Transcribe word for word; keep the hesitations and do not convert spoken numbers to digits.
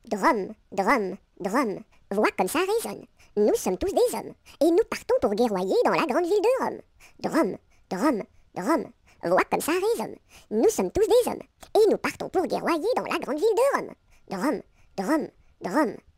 Drum, drum, drum, voix comme ça résonne. Nous sommes tous des hommes, et nous partons pour guerroyer dans la grande ville de Rome. Drum, drum, drum, voix comme ça résonne. Nous sommes tous des hommes, et nous partons pour guerroyer dans la grande ville de Rome. Drum, drum, drum.